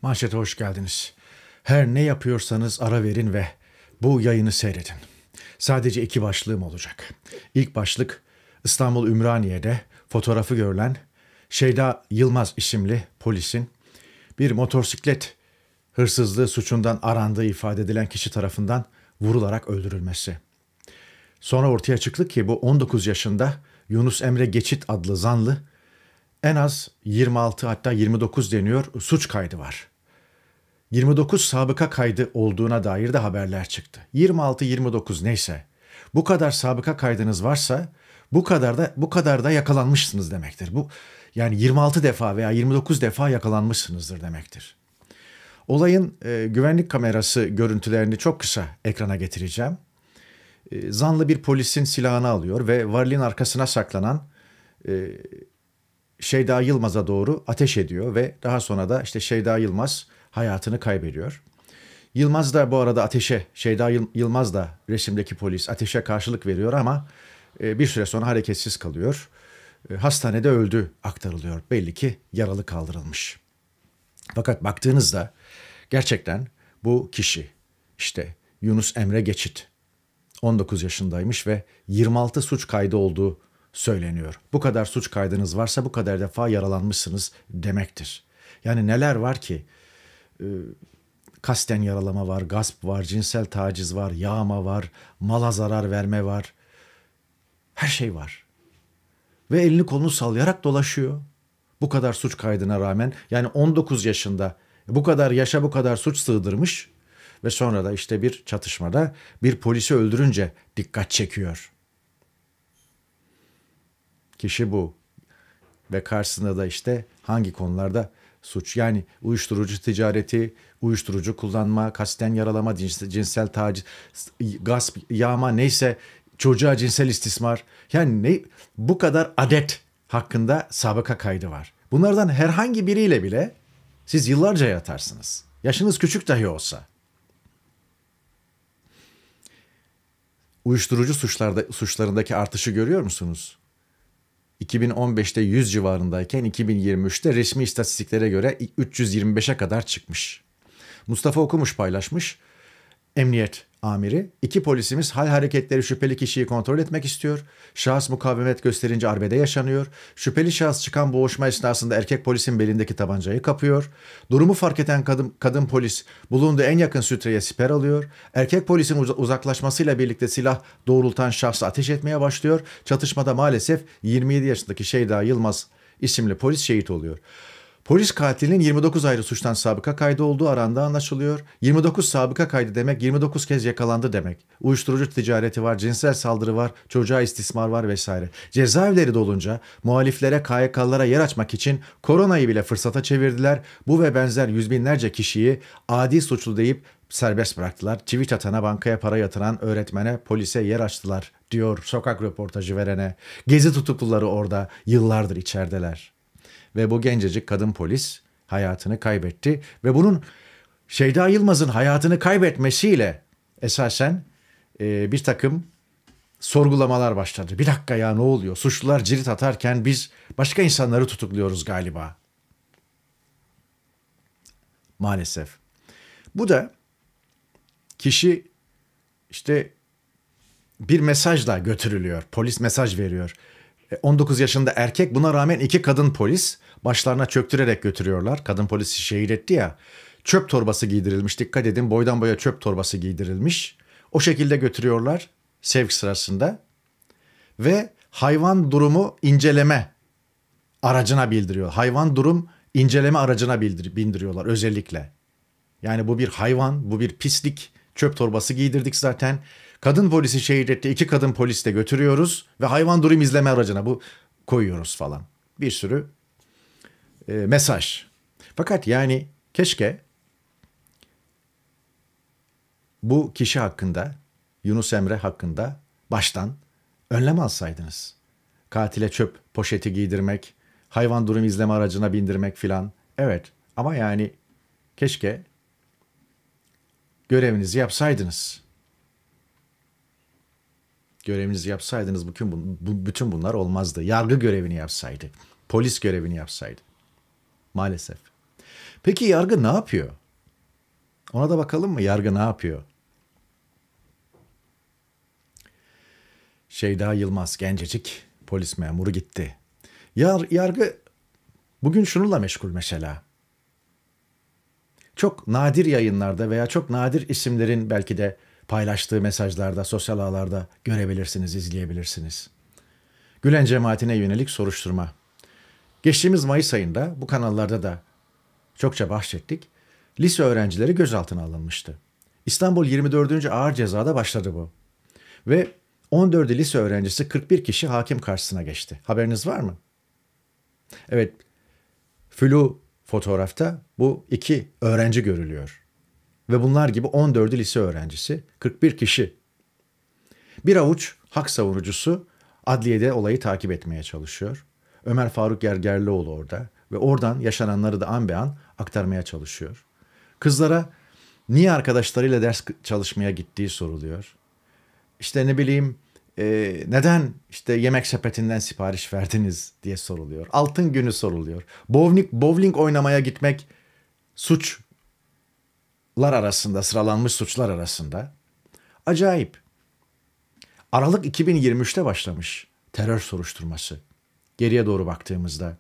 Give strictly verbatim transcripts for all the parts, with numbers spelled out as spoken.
Manşete hoş geldiniz. Her ne yapıyorsanız ara verin ve bu yayını seyredin. Sadece iki başlığım olacak. İlk başlık İstanbul Ümraniye'de fotoğrafı görülen Şeyda Yılmaz isimli polisin bir motosiklet hırsızlığı suçundan arandığı ifade edilen kişi tarafından vurularak öldürülmesi. Sonra ortaya çıktı ki bu on dokuz yaşında Yunus Emre Geçit adlı zanlı en az yirmi altı hatta yirmi dokuz deniyor suç kaydı var. yirmi dokuz sabıka kaydı olduğuna dair de haberler çıktı. yirmi altı yirmi dokuz neyse. Bu kadar sabıka kaydınız varsa bu kadar da bu kadar da yakalanmışsınız demektir. Bu yani yirmi altı defa veya yirmi dokuz defa yakalanmışsınızdır demektir. Olayın e, güvenlik kamerası görüntülerini çok kısa ekrana getireceğim. E, zanlı bir polisin silahını alıyor ve varlığın arkasına saklanan e, Şeyda Yılmaz'a doğru ateş ediyor ve daha sonra da işte Şeyda Yılmaz hayatını kaybediyor. Yılmaz da bu arada ateşe, Şeyda Yılmaz da resimdeki polis ateşe karşılık veriyor ama bir süre sonra hareketsiz kalıyor. Hastanede öldü aktarılıyor. Belli ki yaralı kaldırılmış. Fakat baktığınızda gerçekten bu kişi işte Yunus Emre Geçit on dokuz yaşındaymış ve yirmi altı suç kaydı olduğu söyleniyor. Bu kadar suç kaydınız varsa bu kadar defa yaralanmışsınız demektir. Yani neler var ki? Ee, kasten yaralama var, gasp var, cinsel taciz var, yağma var, mala zarar verme var. Her şey var. Ve elini kolunu sallayarak dolaşıyor. Bu kadar suç kaydına rağmen yani on dokuz yaşında bu kadar yaşa bu kadar suç sığdırmış ve sonra da işte bir çatışmada bir polisi öldürünce dikkat çekiyor. Kişi bu. Ve karşısında da işte hangi konularda suç yani uyuşturucu ticareti, uyuşturucu kullanma, kasten yaralama, cinsel taciz, gasp, yağma neyse çocuğa cinsel istismar. Yani ne, bu kadar adet hakkında sabıka kaydı var. Bunlardan herhangi biriyle bile siz yıllarca yatarsınız. Yaşınız küçük dahi olsa. Uyuşturucu suçlarda, suçlarındaki artışı görüyor musunuz? iki bin on beşte yüz civarındayken iki bin yirmi üçte resmi istatistiklere göre üç yüz yirmi beşe kadar çıkmış. Mustafa Okumuş paylaşmış. Emniyet amiri, iki polisimiz hal hareketleri şüpheli kişiyi kontrol etmek istiyor. Şahıs mukavemet gösterince arbede yaşanıyor. Şüpheli şahıs çıkan boğuşma esnasında erkek polisin belindeki tabancayı kapıyor. Durumu fark eden kadın, kadın polis bulunduğu en yakın sütreye siper alıyor. Erkek polisin uzaklaşmasıyla birlikte silah doğrultan şahsı ateş etmeye başlıyor. Çatışmada maalesef yirmi yedi yaşındaki Şeyda Yılmaz isimli polis şehit oluyor. Polis katilinin yirmi dokuz ayrı suçtan sabıka kaydı olduğu arandığı anlaşılıyor. yirmi dokuz sabıka kaydı demek yirmi dokuz kez yakalandı demek. Uyuşturucu ticareti var, cinsel saldırı var, çocuğa istismar var vesaire. Cezaevleri dolunca muhaliflere, K Y K'lılara yer açmak için koronayı bile fırsata çevirdiler. Bu ve benzer yüz binlerce kişiyi adi suçlu deyip serbest bıraktılar. Tweet atana, bankaya para yatıran öğretmene, polise yer açtılar diyor sokak röportajı verene. Gezi tutukluları orada yıllardır içerideler. Ve bu gencecik kadın polis hayatını kaybetti. Ve bunun Şeyda Yılmaz'ın hayatını kaybetmesiyle esasen e, bir takım sorgulamalar başladı. Bir dakika ya ne oluyor? Suçlular cirit atarken biz başka insanları tutukluyoruz galiba. Maalesef. Bu da kişi işte bir mesajla götürülüyor. Polis mesaj veriyor. on dokuz yaşında erkek, buna rağmen iki kadın polis başlarına çöktürerek götürüyorlar. Kadın polisi şehit etti ya. Çöp torbası giydirilmiş. Dikkat edin, boydan boya çöp torbası giydirilmiş. O şekilde götürüyorlar sevk sırasında. Ve hayvan durumu inceleme aracına bildiriyor. Hayvan durum inceleme aracına bildir- bindiriyorlar özellikle. Yani bu bir hayvan, bu bir pislik. Çöp torbası giydirdik zaten. Kadın polisi şehit etti. İki kadın polis de götürüyoruz ve hayvan durum izleme aracına bu koyuyoruz falan. Bir sürü e, mesaj. Fakat yani keşke bu kişi hakkında, Yunus Emre hakkında baştan önlem alsaydınız. Katile çöp poşeti giydirmek, hayvan durum izleme aracına bindirmek filan. Evet ama yani keşke görevinizi yapsaydınız. Görevinizi yapsaydınız bütün, bu, bütün bunlar olmazdı. Yargı görevini yapsaydı. Polis görevini yapsaydı. Maalesef. Peki yargı ne yapıyor? Ona da bakalım mı? Yargı ne yapıyor? Şeyda Yılmaz, gencecik polis memuru gitti. Yar, yargı bugün şununla meşgul mesela. Çok nadir yayınlarda veya çok nadir isimlerin belki de paylaştığı mesajlarda, sosyal ağlarda görebilirsiniz, izleyebilirsiniz. Gülen cemaatine yönelik soruşturma. Geçtiğimiz Mayıs ayında bu kanallarda da çokça bahsettik. Lise öğrencileri gözaltına alınmıştı. İstanbul yirmi dördüncü Ağır Ceza'da başladı bu. Ve on dördü lise öğrencisi kırk bir kişi hakim karşısına geçti. Haberiniz var mı? Evet, flu fotoğrafta bu iki öğrenci görülüyor. Ve bunlar gibi on dördü lise öğrencisi, kırk bir kişi. Bir avuç hak savunucusu adliyede olayı takip etmeye çalışıyor. Ömer Faruk Gergerlioğlu orada ve oradan yaşananları da an be an aktarmaya çalışıyor. Kızlara niye arkadaşlarıyla ders çalışmaya gittiği soruluyor. İşte ne bileyim e, neden işte yemek sepetinden sipariş verdiniz diye soruluyor. Altın günü soruluyor. Bowling, bowling oynamaya gitmek suçlar arasında, sıralanmış suçlar arasında. Acayip. Aralık iki bin yirmi üçte başlamış terör soruşturması. Geriye doğru baktığımızda.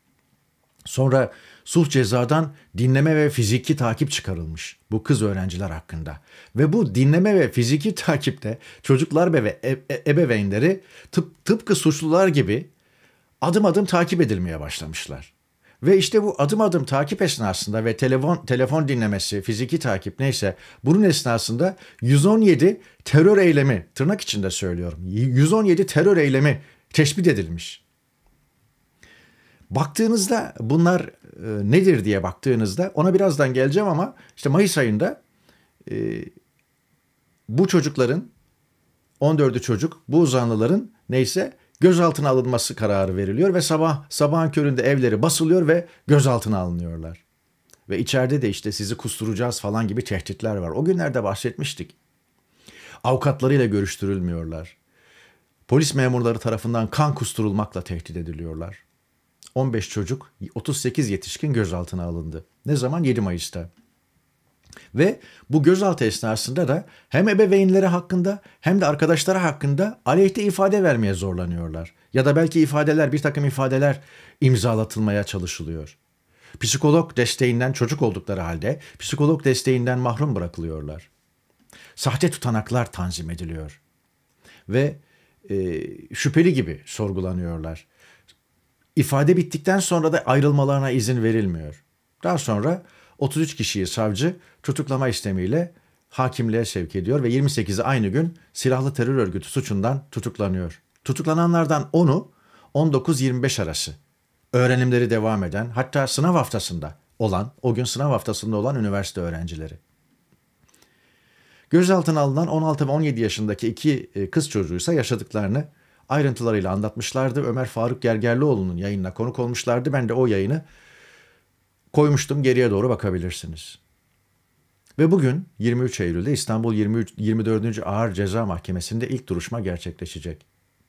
Sonra sulh cezadan dinleme ve fiziki takip çıkarılmış bu kız öğrenciler hakkında. Ve bu dinleme ve fiziki takipte çocuklar ve e- e- ebeveynleri tıp- tıpkı suçlular gibi adım adım takip edilmeye başlamışlar. Ve işte bu adım adım takip esnasında ve telefon telefon dinlemesi, fiziki takip neyse bunun esnasında yüz on yedi terör eylemi, tırnak içinde söylüyorum, yüz on yedi terör eylemi tespit edilmiş. Baktığınızda bunlar e, nedir diye baktığınızda ona birazdan geleceğim ama işte Mayıs ayında e, bu çocukların on dördü çocuk, bu zanlıların neyse gözaltına alınması kararı veriliyor ve sabah sabahın köründe evleri basılıyor ve gözaltına alınıyorlar. Ve içeride de işte sizi kusturacağız falan gibi tehditler var. O günlerde bahsetmiştik. Avukatlarıyla görüştürülmüyorlar. Polis memurları tarafından kan kusturulmakla tehdit ediliyorlar. on beş çocuk, otuz sekiz yetişkin gözaltına alındı. Ne zaman? yedi Mayıs'ta. Ve bu gözaltı esnasında da hem ebeveynleri hakkında hem de arkadaşları hakkında aleyhte ifade vermeye zorlanıyorlar. Ya da belki ifadeler, bir takım ifadeler imzalatılmaya çalışılıyor. Psikolog desteğinden çocuk oldukları halde psikolog desteğinden mahrum bırakılıyorlar. Sahte tutanaklar tanzim ediliyor. Ve e, şüpheli gibi sorgulanıyorlar. İfade bittikten sonra da ayrılmalarına izin verilmiyor. Daha sonra otuz üç kişiyi savcı tutuklama istemiyle hakimliğe sevk ediyor ve yirmi sekizi aynı gün silahlı terör örgütü suçundan tutuklanıyor. Tutuklananlardan onu on dokuz yirmi beş arası öğrenimleri devam eden, hatta sınav haftasında olan, o gün sınav haftasında olan üniversite öğrencileri. Gözaltına alınan on altı ve on yedi yaşındaki iki kız çocuğuysa yaşadıklarını ayrıntılarıyla anlatmışlardı. Ömer Faruk Gergerlioğlu'nun yayınına konuk olmuşlardı. Ben de o yayını koymuştum. Geriye doğru bakabilirsiniz. Ve bugün yirmi üç Eylül'de İstanbul yirmi üç, yirmi dördüncü Ağır Ceza Mahkemesi'nde ilk duruşma gerçekleşecek.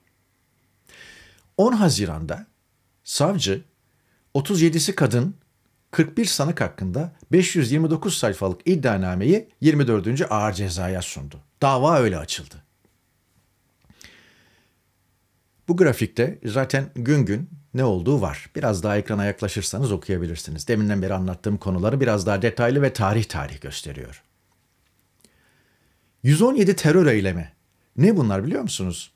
on Haziran'da savcı otuz yedisi kadın kırk bir sanık hakkında beş yüz yirmi dokuz sayfalık iddianameyi yirmi dördüncü Ağır Ceza'ya sundu. Dava öyle açıldı. Bu grafikte zaten gün gün ne olduğu var. Biraz daha ekrana yaklaşırsanız okuyabilirsiniz. Deminden beri anlattığım konuları biraz daha detaylı ve tarih tarih gösteriyor. yüz on yedi terör eylemi. Ne bunlar biliyor musunuz?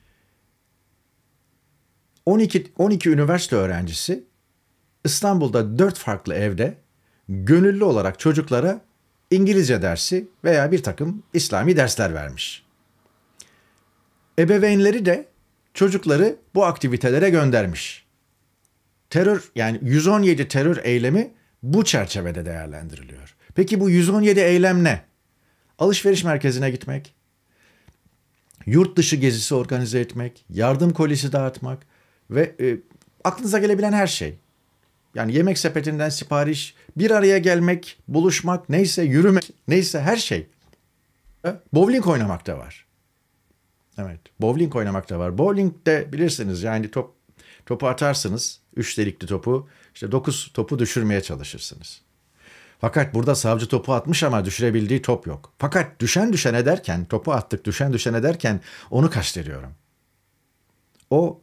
on iki, on iki üniversite öğrencisi İstanbul'da dört farklı evde gönüllü olarak çocuklara İngilizce dersi veya bir takım İslami dersler vermiş. Ebeveynleri de çocukları bu aktivitelere göndermiş. Terör, yani yüz on yedi terör eylemi bu çerçevede değerlendiriliyor. Peki bu yüz on yedi eylem ne? Alışveriş merkezine gitmek, yurt dışı gezisi organize etmek, yardım kolisi dağıtmak ve e, aklınıza gelebilen her şey. Yani yemek sepetinden sipariş, bir araya gelmek, buluşmak, neyse yürümek, neyse her şey. Bowling oynamak da var. Evet, bowling oynamak da var. Bowling de bilirsiniz yani top topu atarsınız, üç delikli topu, işte dokuz topu düşürmeye çalışırsınız. Fakat burada savcı topu atmış ama düşürebildiği top yok. Fakat düşen düşene derken, topu attık düşen düşene derken onu kastediyorum. O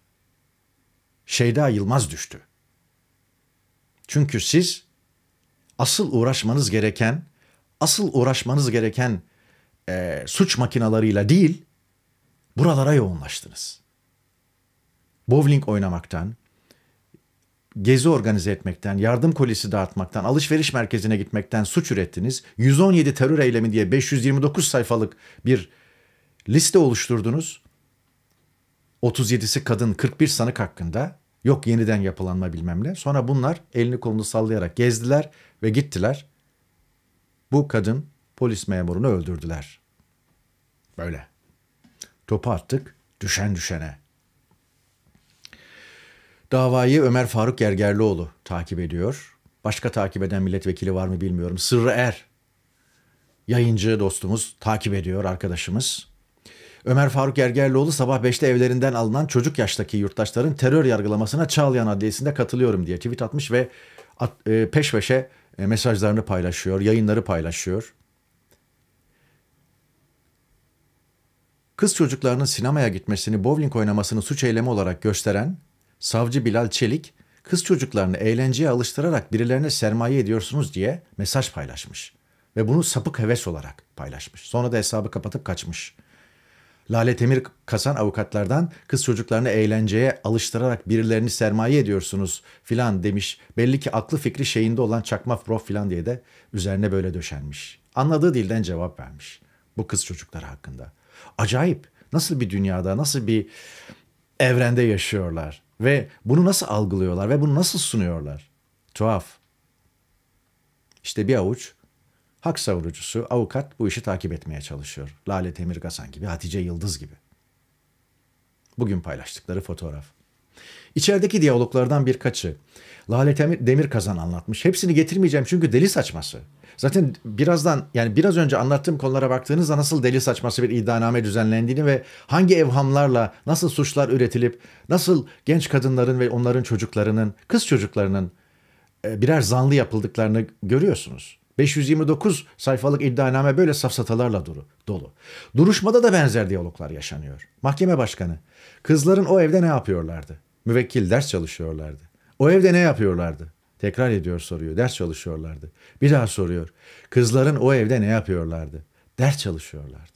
Şeyda Yılmaz düştü. Çünkü siz asıl uğraşmanız gereken, asıl uğraşmanız gereken e, suç makinalarıyla değil, buralara yoğunlaştınız. Bowling oynamaktan, gezi organize etmekten, yardım kolisi dağıtmaktan, alışveriş merkezine gitmekten suç ürettiniz. yüz on yedi terör eylemi diye beş yüz yirmi dokuz sayfalık bir liste oluşturdunuz. otuz yedisi kadın, kırk bir sanık hakkında. Yok yeniden yapılanma bilmem ne. Sonra bunlar elini kolunu sallayarak gezdiler ve gittiler. Bu kadın polis memurunu öldürdüler. Böyle. Topu attık, düşen düşene. Davayı Ömer Faruk Gergerlioğlu takip ediyor. Başka takip eden milletvekili var mı bilmiyorum. Sırrı Er, yayıncı dostumuz, takip ediyor arkadaşımız. Ömer Faruk Gergerlioğlu sabah beşte evlerinden alınan çocuk yaştaki yurttaşların terör yargılamasına Çağlayan Adliyesi'nde katılıyorum diye tweet atmış ve at, e, peş peşe e, mesajlarını paylaşıyor, yayınları paylaşıyor. Kız çocuklarının sinemaya gitmesini, bowling oynamasını suç eylemi olarak gösteren savcı Bilal Çelik, kız çocuklarını eğlenceye alıştırarak birilerine sermaye ediyorsunuz diye mesaj paylaşmış. Ve bunu sapık heves olarak paylaşmış. Sonra da hesabı kapatıp kaçmış. Lale Temir Kasan avukatlardan kız çocuklarını eğlenceye alıştırarak birilerini sermaye ediyorsunuz filan demiş. Belli ki aklı fikri şeyinde olan çakma prof filan diye de üzerine böyle döşenmiş. Anladığı dilden cevap vermiş bu kız çocukları hakkında. Acayip, nasıl bir dünyada, nasıl bir evrende yaşıyorlar ve bunu nasıl algılıyorlar ve bunu nasıl sunuyorlar? Tuhaf. İşte bir avuç hak savunucusu, avukat bu işi takip etmeye çalışıyor. Lale Temir Kasan gibi, Hatice Yıldız gibi. Bugün paylaştıkları fotoğraf. İçerideki diyaloglardan birkaçı Lale Demir Kazan anlatmış. Hepsini getirmeyeceğim çünkü deli saçması. Zaten birazdan, yani biraz önce anlattığım konulara baktığınızda nasıl deli saçması bir iddianame düzenlendiğini ve hangi evhamlarla nasıl suçlar üretilip nasıl genç kadınların ve onların çocuklarının, kız çocuklarının birer zanlı yapıldıklarını görüyorsunuz. beş yüz yirmi dokuz sayfalık iddianame böyle safsatalarla dolu. Duruşmada da benzer diyaloglar yaşanıyor. Mahkeme başkanı, kızların o evde ne yapıyorlardı? Müvekkil, ders çalışıyorlardı. O evde ne yapıyorlardı? Tekrar ediyor soruyu, ders çalışıyorlardı. Bir daha soruyor, kızların o evde ne yapıyorlardı? Ders çalışıyorlardı.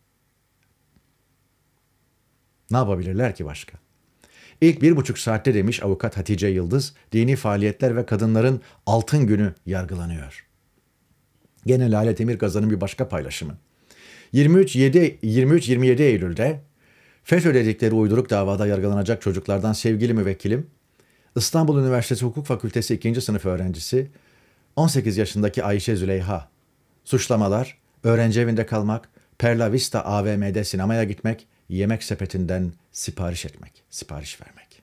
Ne yapabilirler ki başka? İlk bir buçuk saatte demiş avukat Hatice Yıldız, dini faaliyetler ve kadınların altın günü yargılanıyor. Gene Lale Temir Kazan'ın bir başka paylaşımı. yirmi üç yirmi yedi Eylül'de FETÖ dedikleri uyduruk davada yargılanacak çocuklardan sevgili müvekkilim, İstanbul Üniversitesi Hukuk Fakültesi ikinci sınıf öğrencisi, on sekiz yaşındaki Ayşe Züleyha, suçlamalar, öğrenci evinde kalmak, Perla Vista A V M'de sinemaya gitmek, yemek sepetinden sipariş etmek, sipariş vermek.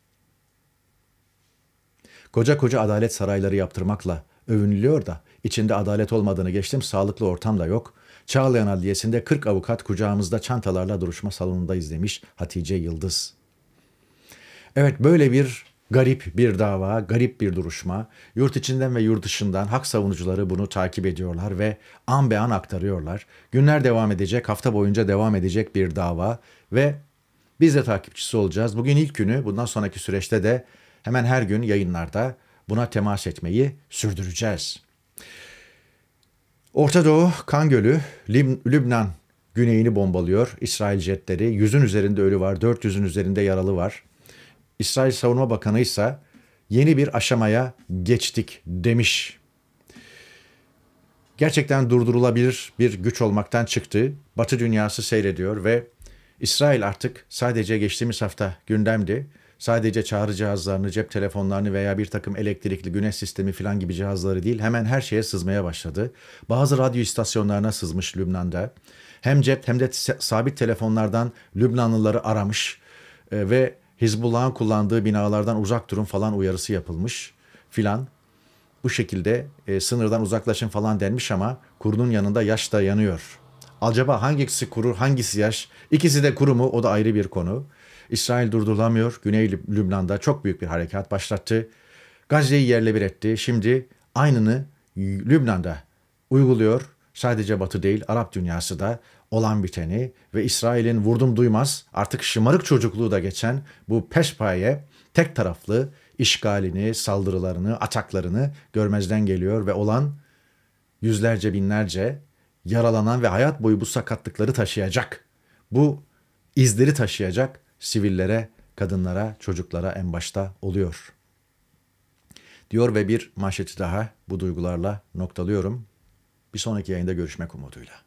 Koca koca adalet sarayları yaptırmakla övünülüyor da içinde adalet olmadığını geçtim, sağlıklı ortam da yok. Çağlayan Adliyesi'nde kırk avukat kucağımızda çantalarla duruşma salonundayız demiş Hatice Yıldız. Evet, böyle bir garip bir dava, garip bir duruşma. Yurt içinden ve yurt dışından hak savunucuları bunu takip ediyorlar ve an be an aktarıyorlar. Günler devam edecek, hafta boyunca devam edecek bir dava ve biz de takipçisi olacağız. Bugün ilk günü, bundan sonraki süreçte de hemen her gün yayınlarda buna temas etmeyi sürdüreceğiz. Orta Doğu, Kan Gölü, Lib- Lübnan güneyini bombalıyor. İsrail jetleri, yüzün üzerinde ölü var, dört yüzün üzerinde yaralı var. İsrail Savunma Bakanı ise yeni bir aşamaya geçtik demiş. Gerçekten durdurulabilir bir güç olmaktan çıktı. Batı dünyası seyrediyor ve İsrail artık sadece geçtiğimiz hafta gündemdi. Sadece çağrı cihazlarını, cep telefonlarını veya bir takım elektrikli güneş sistemi falan gibi cihazları değil, hemen her şeye sızmaya başladı. Bazı radyo istasyonlarına sızmış Lübnan'da. Hem cep hem de sabit telefonlardan Lübnanlıları aramış e, ve Hizbullah'ın kullandığı binalardan uzak durun falan uyarısı yapılmış filan. Bu şekilde e, sınırdan uzaklaşın falan denmiş ama kurunun yanında yaş da yanıyor. Acaba hangisi kuru, hangisi yaş? İkisi de kuru mu? O da ayrı bir konu. İsrail durdurulamıyor. Güney Lübnan'da çok büyük bir harekat başlattı. Gazze'yi yerle bir etti. Şimdi aynını Lübnan'da uyguluyor. Sadece Batı değil, Arap dünyası da olan biteni ve İsrail'in vurdum duymaz artık şımarık çocukluğu da geçen bu pespaye tek taraflı işgalini, saldırılarını, ataklarını görmezden geliyor ve olan yüzlerce binlerce yaralanan ve hayat boyu bu sakatlıkları taşıyacak, bu izleri taşıyacak sivillere, kadınlara, çocuklara en başta oluyor. Diyor ve bir manşeti daha bu duygularla noktalıyorum. Bir sonraki yayında görüşmek umuduyla.